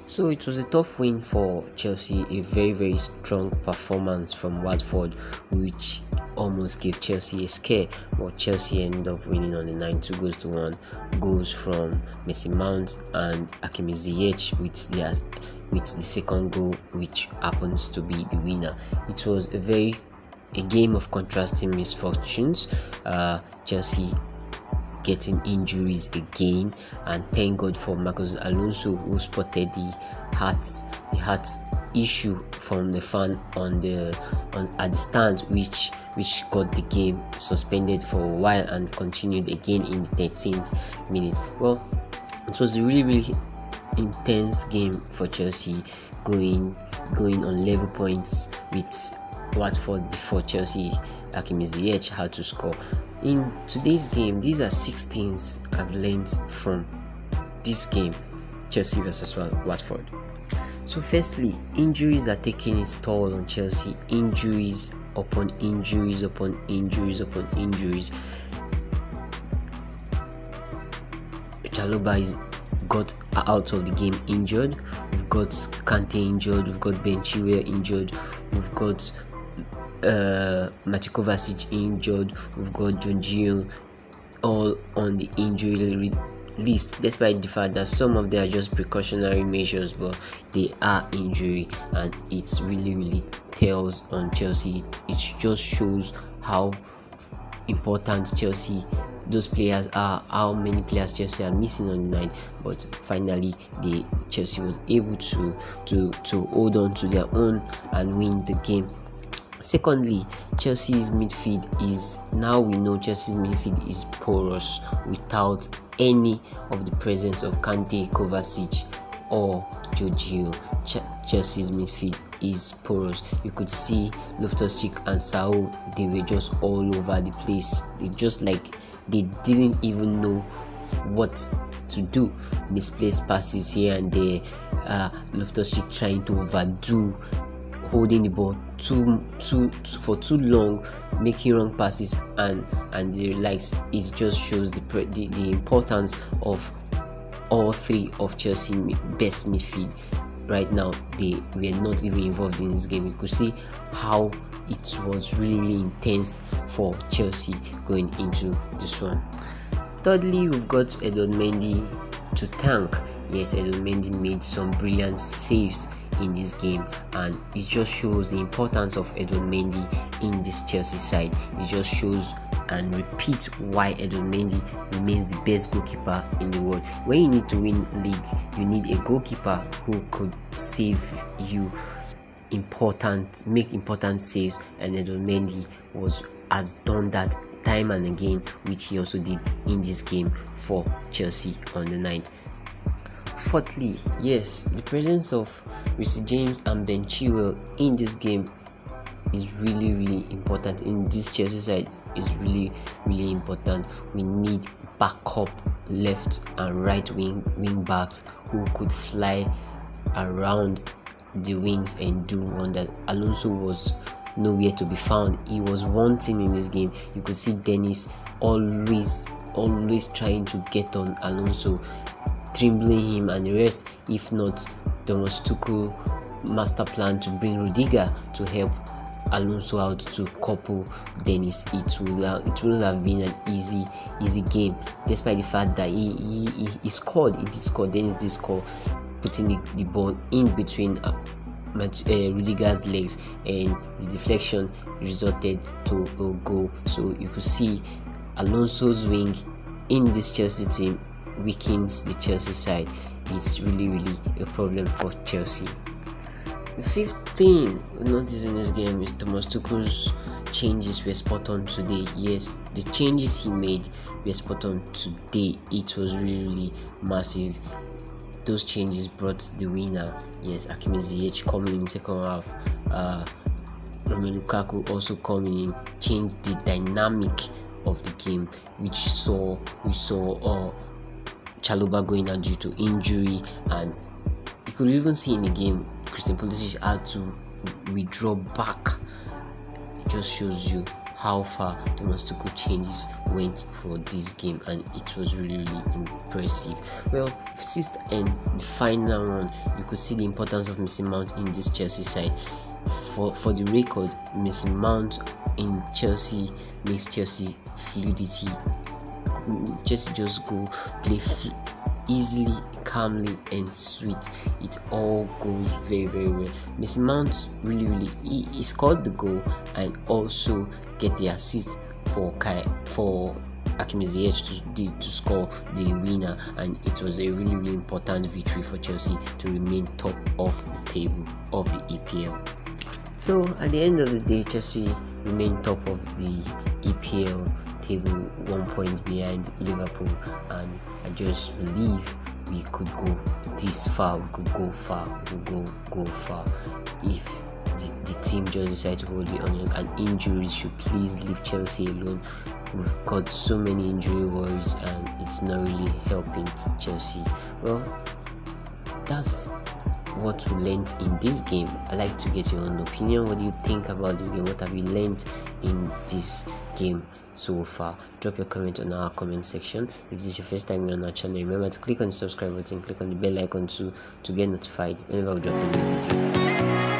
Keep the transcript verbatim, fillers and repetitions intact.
So it was a tough win for Chelsea, a very very strong performance from Watford, which almost gave Chelsea a scare, but Chelsea ended up winning on the night, two goals to one. Goals from Mason Mount and Hakim Ziyech with their with the second goal, which happens to be the winner. It was a very a game of contrasting misfortunes. Uh, Chelsea getting injuries again, and thank God for Marcos Alonso, who spotted the heart the heart issue from the fan on the on at the stand, which which got the game suspended for a while and continued again in the thirteenth minute. Well, it was a really really intense game for Chelsea, going going on level points with Watford before Chelsea Hakim Ziyech had to score. In today's game, these are six things I've learned from this game, Chelsea versus Watford. So firstly, injuries are taking its toll on Chelsea. Injuries upon injuries upon injuries upon injuries. Chalobah is got out of the game injured. We've got Kante injured. We've got Ben Chilwell injured. We've got uh Mateo Kovacic injured. We've got Jorginho all on the injury list, despite the fact that some of them are just precautionary measures, but they are injury, and it's really really tells on Chelsea. It, it just shows how important Chelsea those players are, how many players Chelsea are missing on the night. But finally the Chelsea was able to to to hold on to their own and win the game. Secondly, Chelsea's midfield is now we know Chelsea's midfield is porous without any of the presence of Kante, Kovacic or Jorginho. Ch- Chelsea's midfield is porous. You could see Loftus-Cheek and Saul, they were just all over the place. They just like they didn't even know what to do. Misplaced passes here and there. Uh, Loftus-Cheek trying to overdo holding the ball too, too, too for too long, making wrong passes and and the likes. It just shows the, the the importance of all three of Chelsea best midfield right now. They were not even involved in this game. You could see how it was really really intense for Chelsea going into this one. Thirdly, we've got Edouard Mendy to thank. Yes, Edouard Mendy made some brilliant saves in this game, and it just shows the importance of Edouard Mendy in this Chelsea side. It just shows and repeat why Edouard Mendy remains the best goalkeeper in the world. When you need to win league, you need a goalkeeper who could save you important make important saves, and Edouard Mendy was has done that time and again, which he also did in this game for Chelsea on the night. Fourthly, yes, the presence of Reece James and Ben Chilwell in this game is really really important. In this Chelsea side is really really important. We need backup left and right wing wing backs who could fly around the wings and do wonders. Alonso was nowhere to be found. He was wanting in this game. You could see Dennis always always trying to get on Alonso, dribbling him and the rest. If not, there was Tuchel master plan to bring Rudiger to help Alonso out to couple Dennis. It would uh, it wouldn't have been an easy easy game, despite the fact that he he, he, he scored. He did score. Dennis did score, putting the, the ball in between uh, uh, Rudiger's legs, and the deflection resulted to a goal. So you could see Alonso's wing in this Chelsea team weakens the Chelsea side. It's really really a problem for Chelsea. The fifth thing we noticed in this game is Thomas Tuchel's changes were spot on today. Yes, the changes he made were spot on today. It was really really massive. Those changes brought the winner. Yes, Hakim Ziyech coming in the second half. Uh, Romelu Lukaku also coming in, changed the dynamic of the game, which saw we saw uh, Chalobah going out due to injury, and you could even see in the game Christian Pulisic had to withdraw back. It just shows you how far Thomas Tuchel changes went for this game, and it was really really impressive. Well, sixth and final one, you could see the importance of Mason Mount in this Chelsea side. For for the record, Mason Mount in Chelsea makes Chelsea fluidity. Chelsea just go play fl- easily, calmly, and sweet. It all goes very very well. Mason Mount really really he, he scored the goal and also get the assist for Kai for Hakim Ziyech to, to score the winner, and it was a really really important victory for Chelsea to remain top of the table of the E P L. So at the end of the day, Chelsea remain top of the E P L table, one point behind Liverpool, and I just believe we could go this far. We could go far. We could go go far if the, the team just decide to hold it on. And injuries should please leave Chelsea alone. We've got so many injury worries, and it's not really helping Chelsea. Well, that's what we learned in this game. I'd like to get your own opinion. What do you think about this game? What have you learned in this game so far? Drop your comment on our comment section. If this is your first time on our channel, remember to click on the subscribe button, click on the bell icon to to get notified whenever we drop a new video.